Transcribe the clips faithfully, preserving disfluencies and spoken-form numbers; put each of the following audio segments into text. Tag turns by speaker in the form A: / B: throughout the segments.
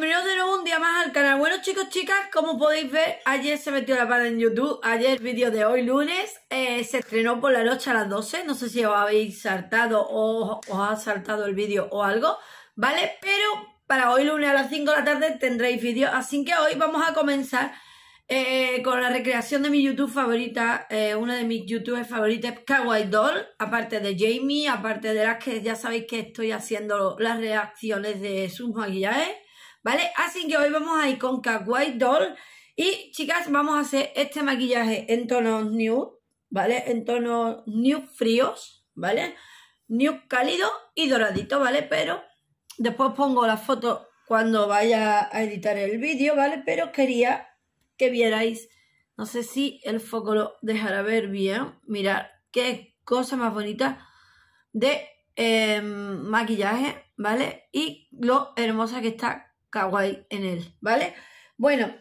A: bienvenidos de nuevo un día más al canal. Bueno, chicos, chicas, como podéis ver, ayer se metió la pata en YouTube. Ayer, vídeo de hoy, lunes, eh, se estrenó por la noche a las doce. No sé si os habéis saltado o os ha saltado el vídeo o algo, ¿vale? Pero para hoy, lunes a las cinco de la tarde, tendréis vídeo. Así que hoy vamos a comenzar eh, con la recreación de mi YouTube favorita. Eh, una de mis YouTubers favoritas, Kawaii Doll. Aparte de Jamie, aparte de las que ya sabéis que estoy haciendo las reacciones de sus maquillajes, ¿vale? Así que hoy vamos a ir con Kawaii Doll. Y chicas, vamos a hacer este maquillaje en tonos nude, ¿vale? En tonos nude fríos, ¿vale? Nude cálido y doradito, ¿vale? Pero después pongo la foto cuando vaya a editar el vídeo, ¿vale? Pero quería que vierais, no sé si el foco lo dejará ver bien. Mirad qué cosa más bonita de eh, maquillaje, ¿vale? Y lo hermosa que está Kawaii en él, ¿vale? Bueno,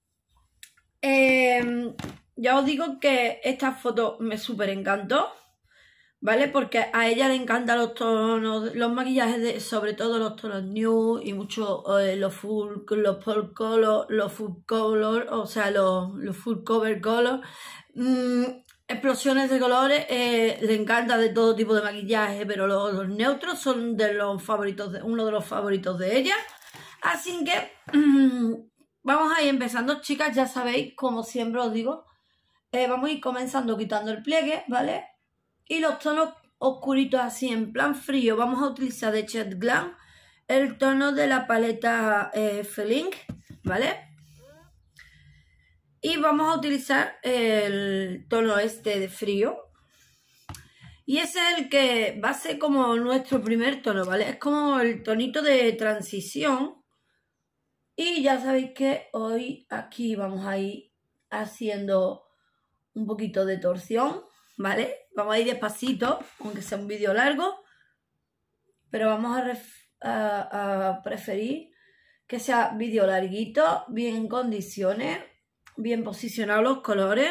A: eh, ya os digo que esta foto me súper encantó, ¿vale? Porque a ella le encantan los tonos, los maquillajes, de, sobre todo los tonos nude y mucho eh, los full, los full color, los full color, o sea, los, los full cover color, mm, explosiones de colores. Eh, le encanta de todo tipo de maquillaje, pero los, los neutros son de los favoritos, de, uno de los favoritos de ella. Así que mmm, vamos a ir empezando, chicas. Ya sabéis, como siempre os digo, eh, vamos a ir comenzando quitando el pliegue, ¿vale? Y los tonos oscuritos así, en plan frío, vamos a utilizar de Chet Glam el tono de la paleta eh, Felink, ¿vale? Y vamos a utilizar el tono este de frío. Y ese es el que va a ser como nuestro primer tono, ¿vale? Es como el tonito de transición. Y ya sabéis que hoy aquí vamos a ir haciendo un poquito de torsión, ¿vale? Vamos a ir despacito, aunque sea un vídeo largo, pero vamos a, a, a preferir que sea vídeo larguito, bien en condiciones, bien posicionados los colores.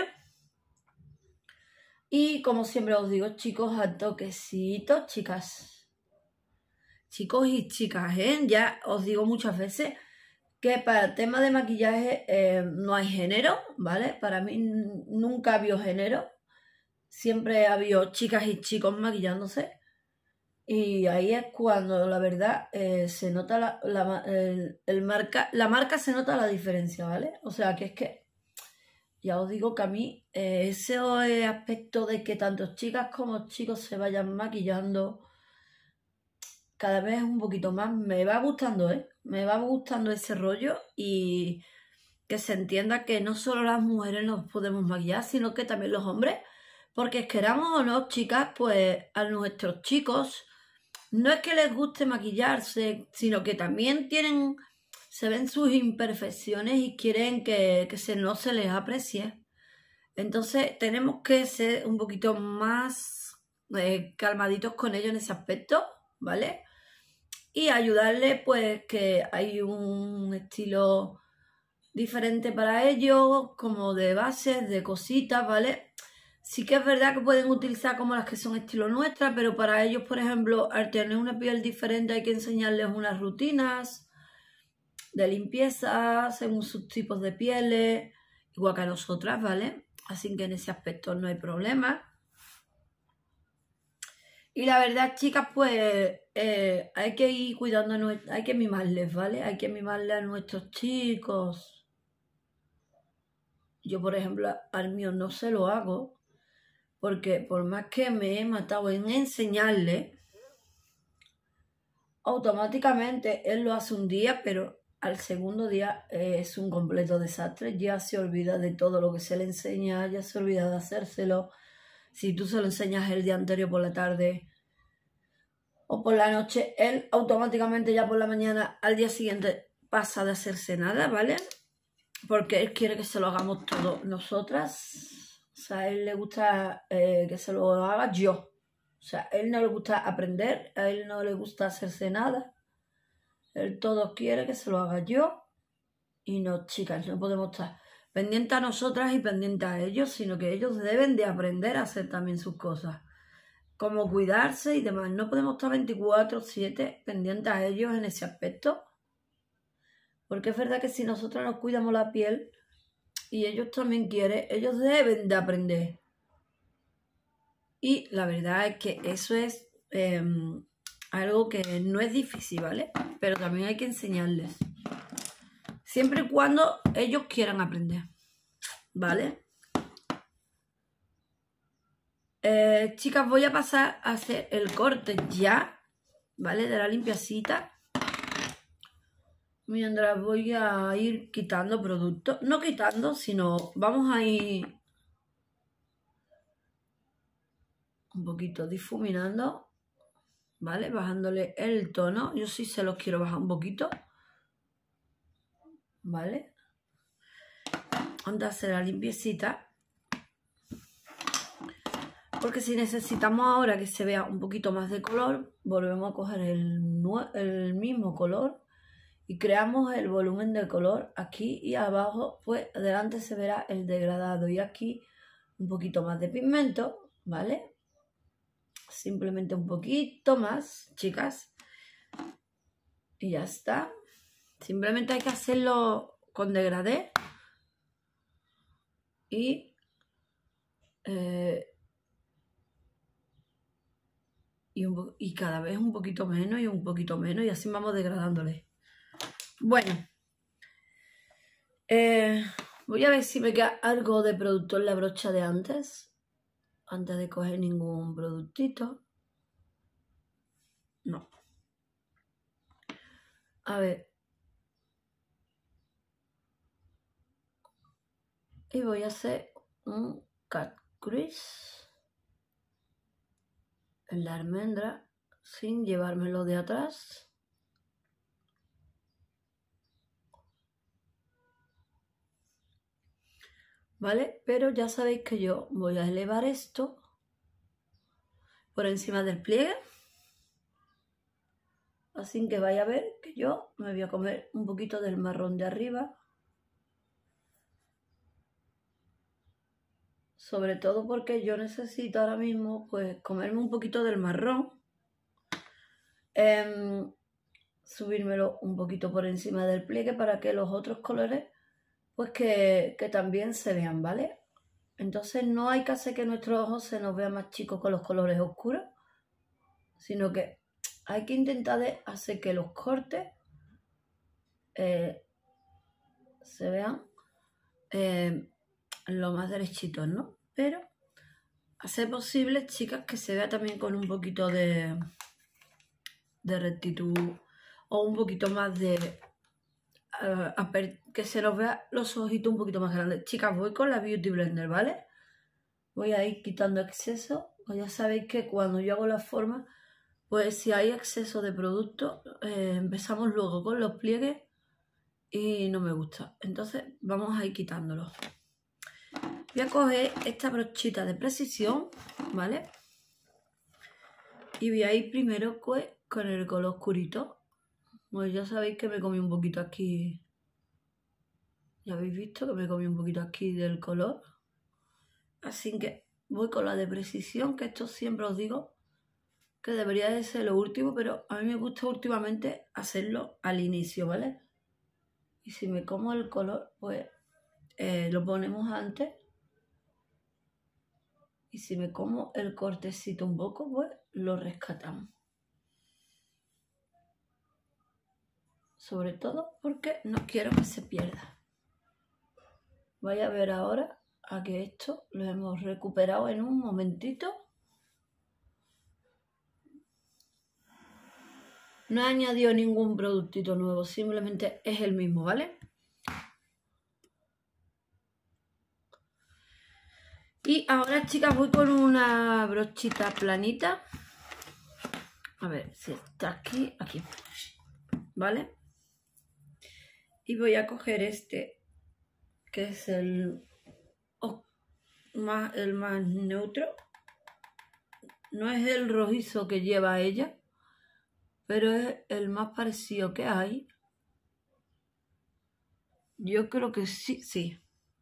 A: Y como siempre os digo, chicos, a toquecitos, chicas. Chicos y chicas, ¿eh? Ya os digo muchas veces que para el tema de maquillaje eh, no hay género, ¿vale? Para mí nunca ha habido género. Siempre ha habido chicas y chicos maquillándose. Y ahí es cuando la verdad eh, se nota la, la, el, el marca, la marca se nota la diferencia, ¿vale? O sea que es que ya os digo que a mí eh, ese aspecto de que tanto chicas como chicos se vayan maquillando cada vez un poquito más me va gustando, ¿eh? Me va gustando ese rollo y que se entienda que no solo las mujeres nos podemos maquillar, sino que también los hombres. Porque queramos o no, chicas, pues a nuestros chicos no es que les guste maquillarse, sino que también tienen, se ven sus imperfecciones y quieren que, que se, no se les aprecie. Entonces tenemos que ser un poquito más eh, calmaditos con ellos en ese aspecto, ¿vale? Y ayudarles, pues, que hay un estilo diferente para ellos, como de bases, de cositas, ¿vale? Sí que es verdad que pueden utilizar como las que son estilo nuestra, pero para ellos, por ejemplo, al tener una piel diferente hay que enseñarles unas rutinas de limpieza según sus tipos de pieles, igual que a nosotras, ¿vale? Así que en ese aspecto no hay problema. Y la verdad, chicas, pues eh, hay que ir cuidando, hay que mimarles, ¿vale? Hay que mimarles a nuestros chicos. Yo, por ejemplo, al mío no se lo hago, porque por más que me he matado en enseñarle, automáticamente él lo hace un día, pero al segundo día eh, es un completo desastre. Ya se olvida de todo lo que se le enseña, ya se olvida de hacérselo. Si tú se lo enseñas el día anterior por la tarde o por la noche, él automáticamente ya por la mañana al día siguiente pasa de hacerse nada, ¿vale? Porque él quiere que se lo hagamos todos nosotras. O sea, a él le gusta eh, que se lo haga yo. O sea, a él no le gusta aprender, a él no le gusta hacerse nada. Él todo quiere que se lo haga yo. Y no, chicas, no podemos estar pendientes a nosotras y pendientes a ellos, sino que ellos deben de aprender a hacer también sus cosas. Como cuidarse y demás. No podemos estar veinticuatro siete pendientes a ellos en ese aspecto. Porque es verdad que si nosotros nos cuidamos la piel y ellos también quieren, ellos deben de aprender. Y la verdad es que eso es eh, algo que no es difícil, ¿vale? Pero también hay que enseñarles. Siempre y cuando ellos quieran aprender, ¿vale? Eh, chicas, voy a pasar a hacer el corte ya, ¿vale? De la limpiecita. Mientras voy a ir quitando productos. No quitando, sino vamos a ir un poquito difuminando, ¿vale? Bajándole el tono. Yo sí se los quiero bajar un poquito, ¿vale? Antes de hacer la limpiecita. Porque si necesitamos ahora que se vea un poquito más de color, volvemos a coger el, el mismo color y creamos el volumen de color aquí y abajo, pues delante se verá el degradado y aquí un poquito más de pigmento, ¿vale? Simplemente un poquito más, chicas. Y ya está. Simplemente hay que hacerlo con degradé y... Eh, Y, un, y cada vez un poquito menos y un poquito menos y así vamos degradándole. Bueno, eh, voy a ver si me queda algo de producto en la brocha de antes, antes de coger ningún productito. No. A ver. Y voy a hacer un cut crease en la almendra sin llevármelo de atrás. ¿Vale? Pero ya sabéis que yo voy a elevar esto por encima del pliegue. Así que vais a ver que yo me voy a comer un poquito del marrón de arriba. Sobre todo porque yo necesito ahora mismo pues comerme un poquito del marrón. Eh, subírmelo un poquito por encima del pliegue para que los otros colores pues que, que también se vean, ¿vale? Entonces no hay que hacer que nuestros ojos se nos vean más chicos con los colores oscuros, sino que hay que intentar de hacer que los cortes eh, se vean eh, lo más derechitos, ¿no? Pero hacer posible, chicas, que se vea también con un poquito de, de rectitud o un poquito más de... Uh, que se nos vea los ojitos un poquito más grandes. Chicas, voy con la Beauty Blender, ¿vale? Voy a ir quitando exceso. Pues ya sabéis que cuando yo hago la forma, pues si hay exceso de producto, eh, empezamos luego con los pliegues y no me gusta. Entonces vamos a ir quitándolo. Voy a coger esta brochita de precisión, ¿vale? Y voy a ir primero pues, con el color oscurito. Pues ya sabéis que me comí un poquito aquí. Ya habéis visto que me comí un poquito aquí del color. Así que voy con la de precisión, que esto siempre os digo que debería de ser lo último, pero a mí me gusta últimamente hacerlo al inicio, ¿vale? Y si me como el color, pues eh, lo ponemos antes. Y si me como el cortecito un poco, pues lo rescatamos. Sobre todo porque no quiero que se pierda. Vais a ver ahora a que esto lo hemos recuperado en un momentito. No he añadido ningún productito nuevo, simplemente es el mismo, ¿vale? Y ahora, chicas, voy con una brochita planita. A ver si está aquí, aquí, ¿vale? Y voy a coger este, que es el, oh, más, el más neutro. No es el rojizo que lleva ella, pero es el más parecido que hay. Yo creo que sí, sí.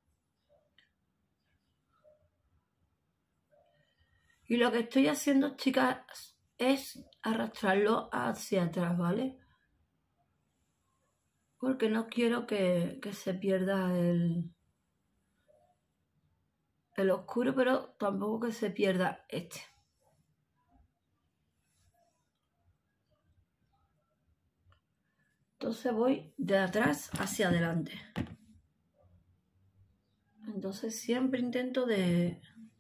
A: Y lo que estoy haciendo, chicas, es arrastrarlo hacia atrás, ¿vale? porque no quiero que, que se pierda el, el oscuro, pero tampoco que se pierda este. Entonces voy de atrás hacia adelante. Entonces siempre intento de...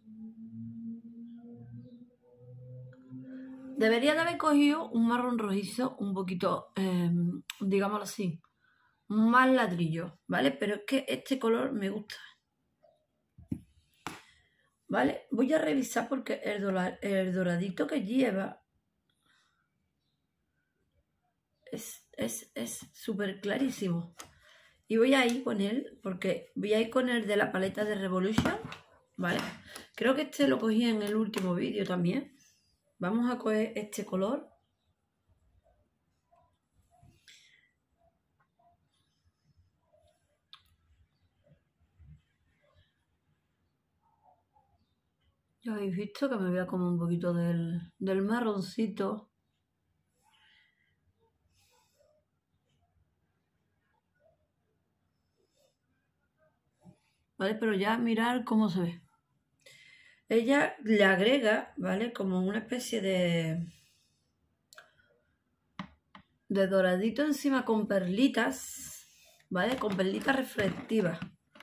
A: Debería de haber cogido un marrón rojizo un poquito, eh, digámoslo así, más ladrillo, ¿vale? Pero es que este color me gusta. ¿Vale? Voy a revisar porque el, dola, el doradito que lleva es súper es, es clarísimo. Y voy a ir con él, porque voy a ir con el de la paleta de Revolution, ¿vale? Creo que este lo cogí en el último vídeo también. Vamos a coger este color. Ya habéis visto que me voy a comer un poquito del, del marroncito. ¿Vale? Pero ya mirar cómo se ve. Ella le agrega, ¿vale? Como una especie de... de doradito encima con perlitas, ¿vale? Con perlitas reflectivas.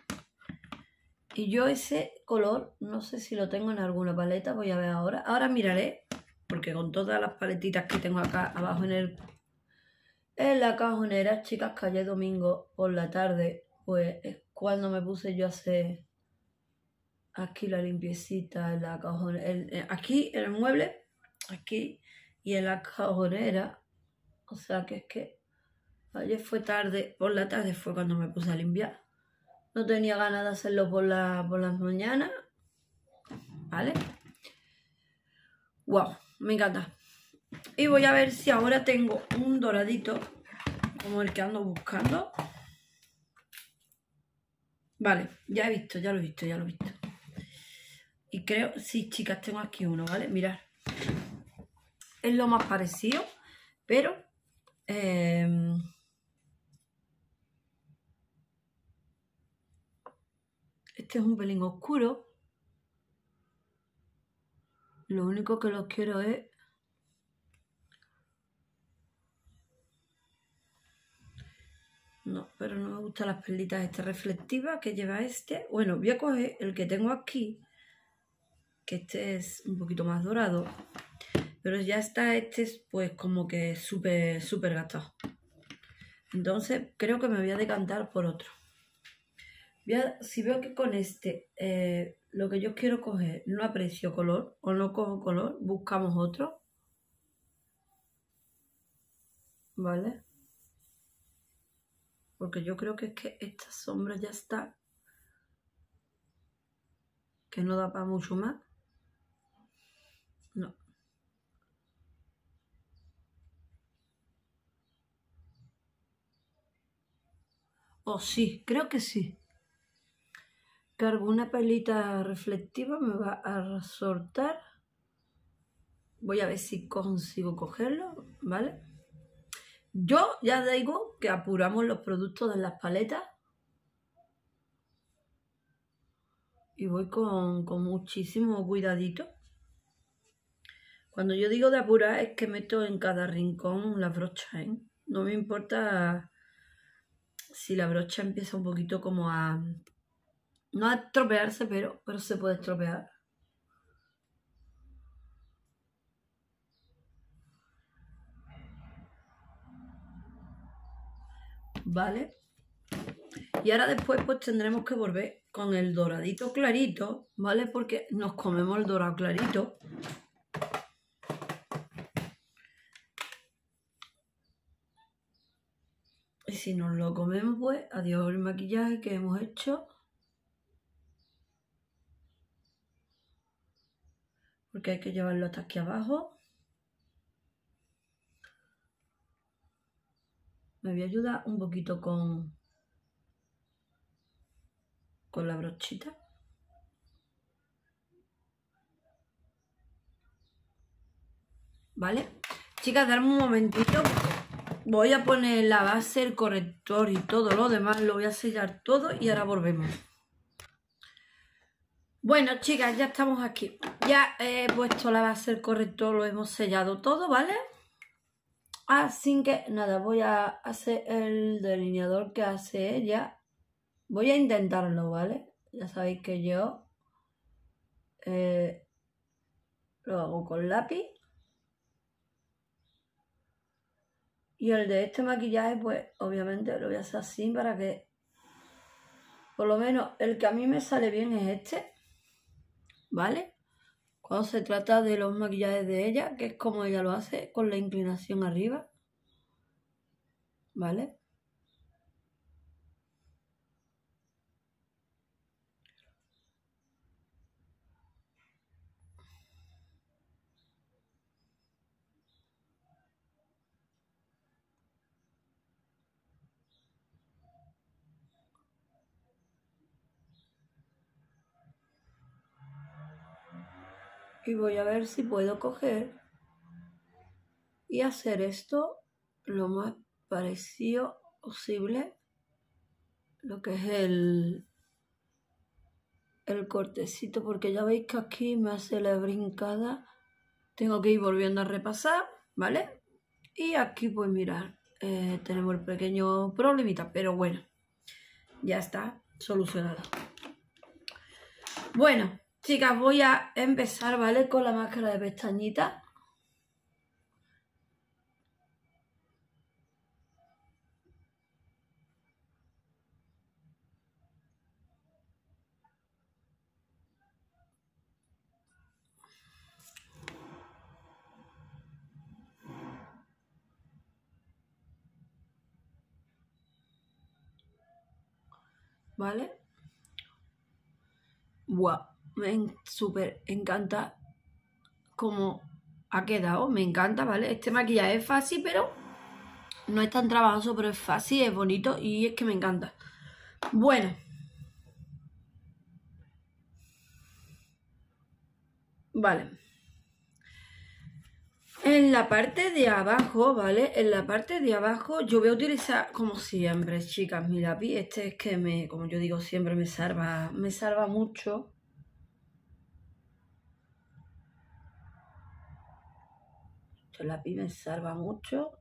A: Y yo ese color, no sé si lo tengo en alguna paleta, voy a ver ahora. Ahora miraré, porque con todas las paletitas que tengo acá abajo en el en la cajonera, chicas, que ayer domingo por la tarde, pues es cuando me puse yo a hacer aquí la limpiecita en la cajonera, el, aquí en el mueble, aquí y en la cajonera. O sea que es que ayer fue tarde, por la tarde fue cuando me puse a limpiar. No tenía ganas de hacerlo por, la, por las mañanas. ¿Vale? ¡Wow! Me encanta. Y voy a ver si ahora tengo un doradito como el que ando buscando. Vale, ya he visto, ya lo he visto, ya lo he visto. Y creo, sí, chicas, tengo aquí uno, ¿vale? Mirad. Es lo más parecido, pero... Eh, este es un pelín oscuro. Lo único que los quiero es... No, pero no me gustan las perlitas estas reflectivas que lleva este. Bueno, voy a coger el que tengo aquí, que este es un poquito más dorado. Pero ya está este, pues como que súper, súper gastado. Entonces creo que me voy a decantar por otro. Voy a, si veo que con este eh, lo que yo quiero coger no aprecio color o no cojo color, buscamos otro. ¿Vale? Porque yo creo que es que esta sombra ya está. Que no da para mucho más. No. Oh, sí, creo que sí. Que alguna pelita reflectiva me va a resaltar. Voy a ver si consigo cogerlo, ¿vale? Yo ya digo que apuramos los productos de las paletas. Y voy con, con muchísimo cuidadito. Cuando yo digo de apurar es que meto en cada rincón la brocha, ¿eh? No me importa si la brocha empieza un poquito como a... no a estropearse, pero, pero se puede estropear. ¿Vale? Y ahora después pues tendremos que volver con el doradito clarito, ¿vale? Porque nos comemos el dorado clarito. Y si nos lo comemos, pues adiós el maquillaje que hemos hecho. Porque hay que llevarlo hasta aquí abajo. Me voy a ayudar un poquito con, con la brochita. ¿Vale? Chicas, darme un momentito. Voy a poner la base, el corrector y todo lo demás. Lo voy a sellar todo y ahora volvemos. Bueno, chicas, ya estamos aquí. Ya he puesto la base, el corrector, lo hemos sellado todo, ¿vale? Así que nada, voy a hacer el delineador que hace ella. Voy a intentarlo, ¿vale? Ya sabéis que yo eh, lo hago con lápiz. Y el de este maquillaje, pues obviamente lo voy a hacer así para que, por lo menos, el que a mí me sale bien es este, ¿vale? Cuando se trata de los maquillajes de ella, que es como ella lo hace, con la inclinación arriba, ¿vale? Y voy a ver si puedo coger y hacer esto lo más parecido posible, lo que es el, el cortecito, porque ya veis que aquí me hace la brincada. Tengo que ir volviendo a repasar, ¿vale? Y aquí, pues mirad, eh, tenemos el pequeño problemita, pero bueno, ya está solucionado. Bueno, chicas, voy a empezar, ¿vale? Con la máscara de pestañita. ¿Vale? Wow, me súper encanta cómo ha quedado, me encanta, ¿vale? Este maquillaje es fácil, pero no es tan trabajoso, pero es fácil, es bonito y es que me encanta. Bueno. Vale. En la parte de abajo, ¿vale? En la parte de abajo yo voy a utilizar, como siempre, chicas, mi lápiz. Este es que me, como yo digo siempre, me salva, me salva mucho. Este lápiz me salva mucho.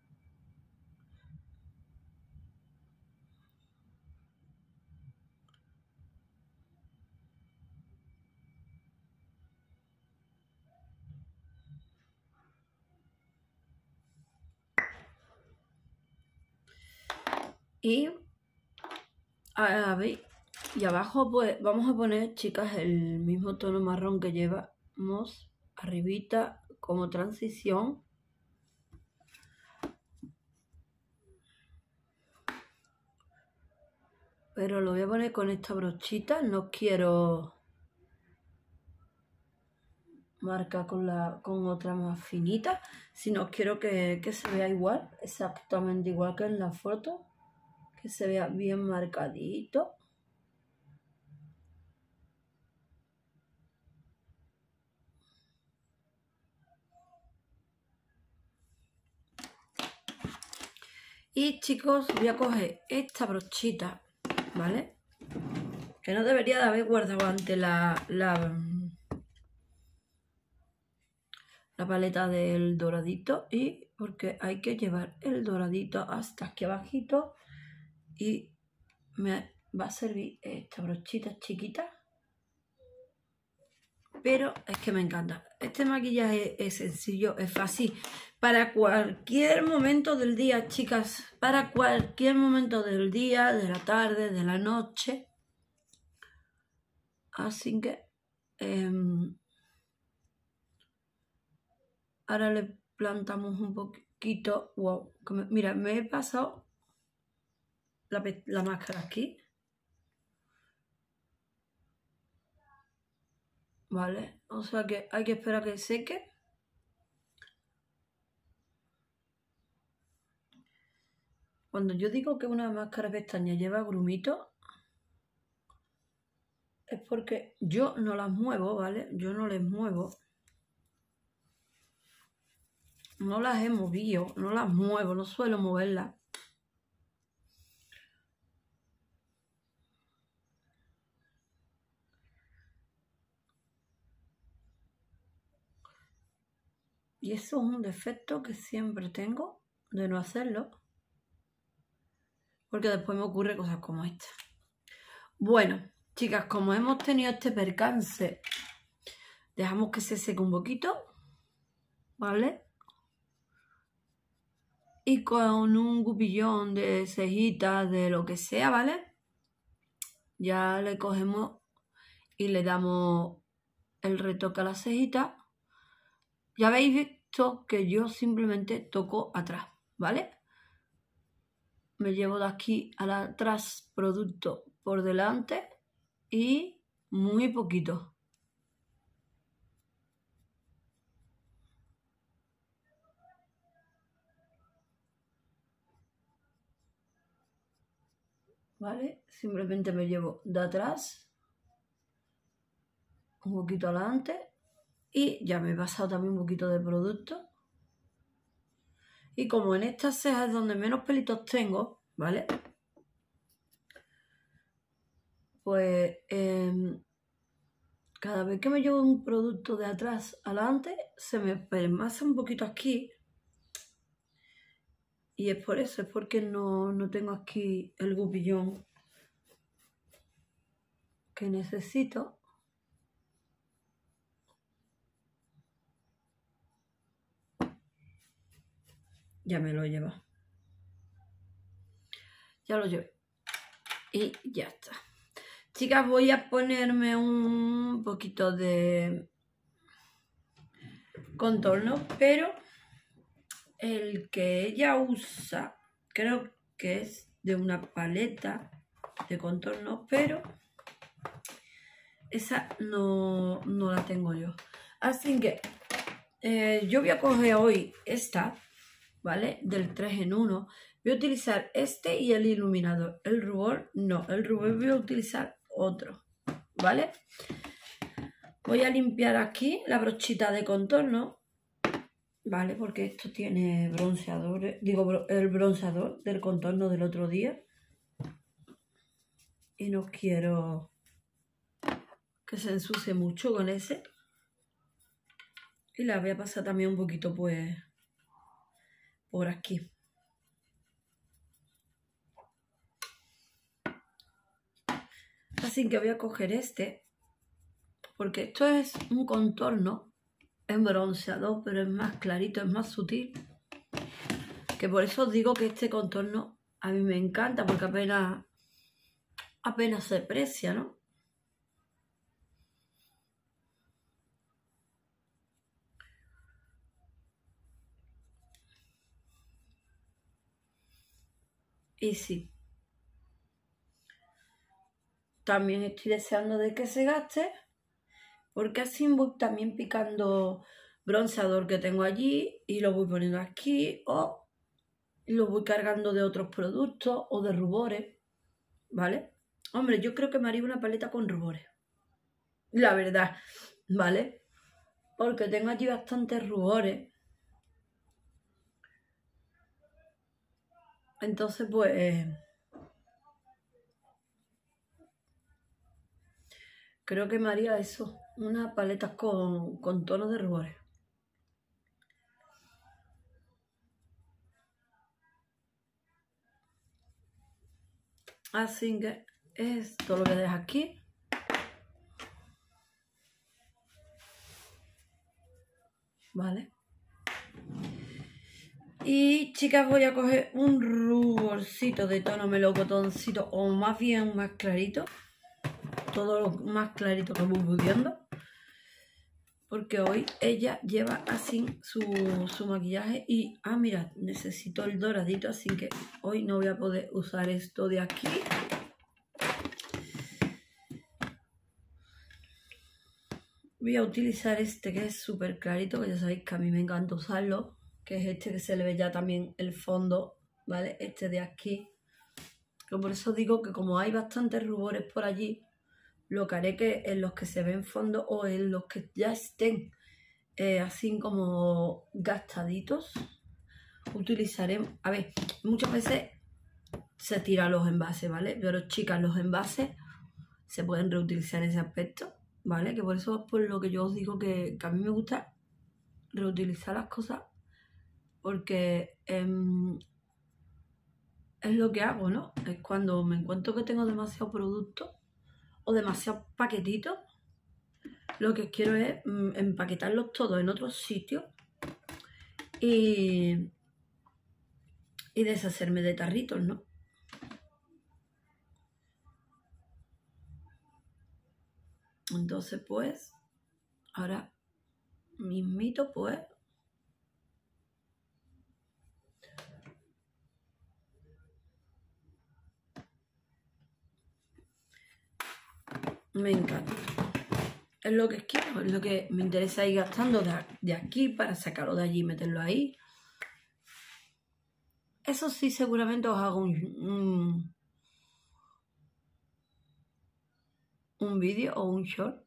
A: Y, a ver, y abajo pues vamos a poner, chicas, el mismo tono marrón que llevamos arribita como transición. Pero lo voy a poner con esta brochita, no quiero marcar con, la, con otra más finita, sino quiero que, que se vea igual, exactamente igual que en la foto, que se vea bien marcadito. Y chicos, voy a coger esta brochita, ¿vale? Que no debería de haber guardado antes la, la, la paleta del doradito, y porque hay que llevar el doradito hasta aquí abajito, y me va a servir esta brochita chiquita, pero es que me encanta. Este maquillaje es sencillo, es fácil, para cualquier momento del día, chicas, para cualquier momento del día, de la tarde, de la noche. Así que eh, ahora le plantamos un poquito. Wow, que me, mira, me he pasado la, la máscara aquí. Vale, o sea que hay que esperar a que seque. Cuando yo digo que una máscara de pestañas lleva grumitos, es porque yo no las muevo, ¿vale? Yo no les muevo. no las he movido, no las muevo, no suelo moverlas. Y eso es un defecto que siempre tengo de no hacerlo. Porque después me ocurre cosas como esta. Bueno, chicas, como hemos tenido este percance, dejamos que se seque un poquito, ¿vale? Y con un gupillón de cejitas, de lo que sea, ¿vale? Ya le cogemos y le damos el retoque a la cejita. Ya habéis visto que yo simplemente toco atrás, ¿vale? Me llevo de aquí a atrás producto por delante y muy poquito. ¿Vale? Simplemente me llevo de atrás un poquito adelante y ya me he pasado también un poquito de producto. Y como en estas cejas es donde menos pelitos tengo, ¿vale? Pues eh, cada vez que me llevo un producto de atrás adelante, se me permasa un poquito aquí. Y es por eso, es porque no, no tengo aquí el gupillón que necesito. Ya me lo lleva. Ya lo llevé. Y ya está. Chicas, voy a ponerme un poquito de contorno, pero el que ella usa creo que es de una paleta de contorno, pero esa no, no la tengo yo. Así que eh, yo voy a coger hoy esta, ¿vale? Del tres en uno. Voy a utilizar este y el iluminador. El rubor no, el rubor voy a utilizar otro, ¿vale? Voy a limpiar aquí la brochita de contorno, ¿vale? Porque esto tiene bronceador, digo, el bronceador del contorno del otro día. Y no quiero que se ensucie mucho con ese. Y la voy a pasar también un poquito, pues, por aquí. Así que voy a coger este, porque esto es un contorno, es bronceador, pero es más clarito, es más sutil. Que por eso os digo que este contorno a mí me encanta, porque apenas, apenas se aprecia, ¿no? Y sí. También estoy deseando de que se gaste, porque así voy también picando bronceador que tengo allí y lo voy poniendo aquí, o lo voy cargando de otros productos o de rubores, ¿vale? Hombre, yo creo que me haría una paleta con rubores, la verdad, ¿vale? Porque tengo allí bastantes rubores. Entonces, pues, creo que me haría eso, unas paletas con, con tonos de rubores. Así que esto lo voy a dejar aquí. ¿Vale? Y chicas, voy a coger un ruborcito de tono melocotoncito, o más bien más clarito. Todo lo más clarito que voy pudiendo. Porque hoy ella lleva así su, su maquillaje y, ah, mira, necesito el doradito, así que hoy no voy a poder usar esto de aquí. Voy a utilizar este que es súper clarito, que ya sabéis que a mí me encanta usarlo, que es este que se le ve ya también el fondo, ¿vale? Este de aquí. Pero por eso digo que como hay bastantes rubores por allí, lo que haré que en los que se ven fondo o en los que ya estén eh, así como gastaditos, utilizaremos, a ver, muchas veces se tiran los envases, ¿vale? Pero chicas, los envases se pueden reutilizar en ese aspecto, ¿vale? Que por eso es por lo que yo os digo que, que a mí me gusta reutilizar las cosas, porque eh, es lo que hago, ¿no? Es cuando me encuentro que tengo demasiado producto o demasiados paquetitos, lo que quiero es mm, empaquetarlos todos en otros sitios y, y deshacerme de tarritos, ¿no? Entonces, pues, ahora mismito, pues, me encanta. Es lo que quiero, es lo que me interesa ir gastando de, de aquí para sacarlo de allí y meterlo ahí. Eso sí, seguramente os hago un, un, un vídeo o un short.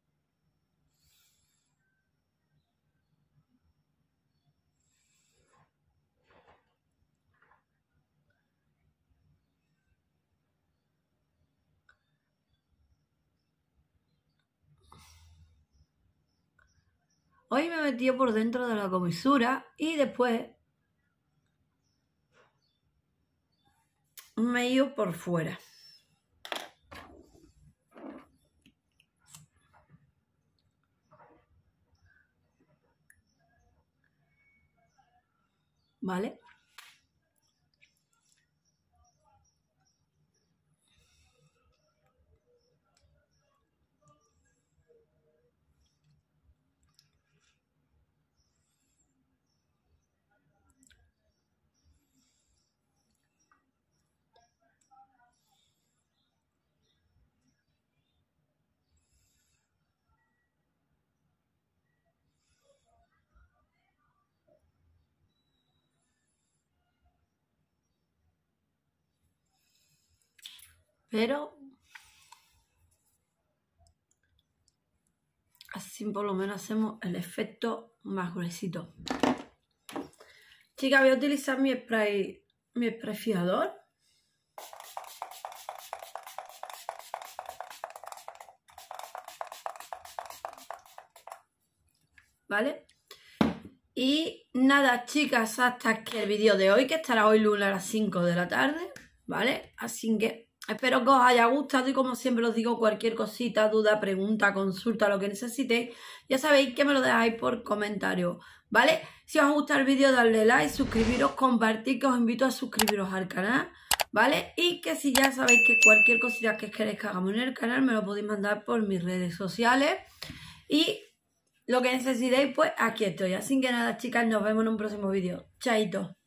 A: Hoy me he metido por dentro de la comisura y después me he ido por fuera. ¿Vale? Pero así por lo menos hacemos el efecto más gruesito. Chicas, voy a utilizar mi spray, mi spray fijador. ¿Vale? Y nada, chicas, hasta aquí el vídeo de hoy, que estará hoy lunes a las cinco de la tarde, ¿vale? Así que espero que os haya gustado y como siempre os digo, cualquier cosita, duda, pregunta, consulta, lo que necesitéis, ya sabéis que me lo dejáis por comentario, ¿vale? Si os gusta el vídeo, darle like, suscribiros, compartir, que os invito a suscribiros al canal, ¿vale? Y que si ya sabéis que cualquier cosita que queréis que hagamos en el canal, me lo podéis mandar por mis redes sociales y lo que necesitéis, pues aquí estoy. Así que nada, chicas, nos vemos en un próximo vídeo. Chaito.